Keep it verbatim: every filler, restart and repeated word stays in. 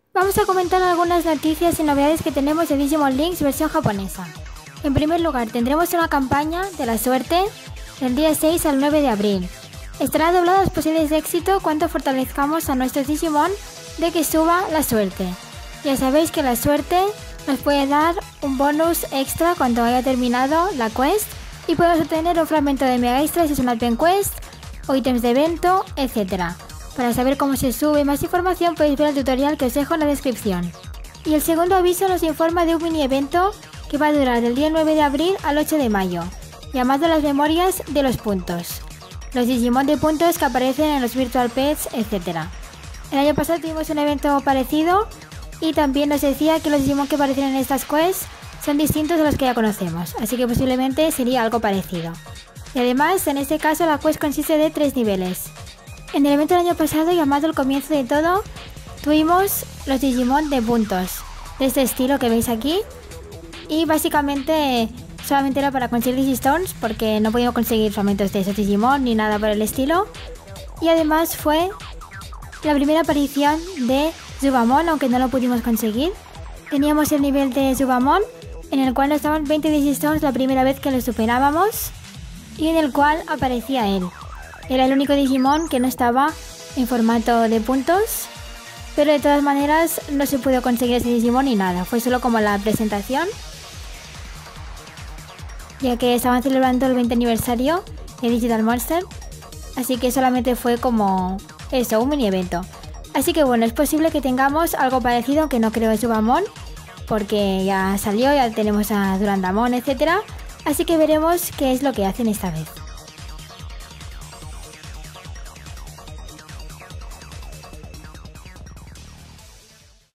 Vamos a comentar algunas noticias y novedades que tenemos de Digimon Links versión japonesa. En primer lugar, tendremos una campaña de la suerte del día seis al nueve de abril. Estará doblada las posibilidades de éxito cuando fortalezcamos a nuestros Digimon de que suba la suerte. Ya sabéis que la suerte nos puede dar un bonus extra cuando haya terminado la quest y podemos obtener un fragmento de Mega Extra si es una Advent Quest o ítems de evento, etcétera. Para saber cómo se sube más información podéis ver el tutorial que os dejo en la descripción. Y el segundo aviso nos informa de un mini evento que va a durar del día nueve de abril al ocho de mayo, llamado las memorias de los puntos. Los Digimon de puntos que aparecen en los Virtual Pets, etcétera. El año pasado tuvimos un evento parecido y también nos decía que los Digimon que aparecen en estas quests son distintos a los que ya conocemos, así que posiblemente sería algo parecido. Y además, en este caso la quest consiste de tres niveles. En el evento del año pasado, llamado el comienzo de todo, tuvimos los Digimon de puntos, de este estilo que veis aquí, y básicamente solamente era para conseguir Digistones porque no podíamos conseguir fragmentos de esos Digimon ni nada por el estilo. Y además fue la primera aparición de Zubamon, aunque no lo pudimos conseguir. Teníamos el nivel de Zubamon, en el cual nos daban veinte Digistones la primera vez que lo superábamos, y en el cual aparecía él. Era el único Digimon que no estaba en formato de puntos, pero de todas maneras no se pudo conseguir ese Digimon ni nada, fue solo como la presentación, ya que estaban celebrando el veinte aniversario de Digital Monster, así que solamente fue como eso, un mini evento. Así que bueno, es posible que tengamos algo parecido, aunque no creo en Zubamon, porque ya salió, ya tenemos a Durandamon, etcétera. Así que veremos qué es lo que hacen esta vez.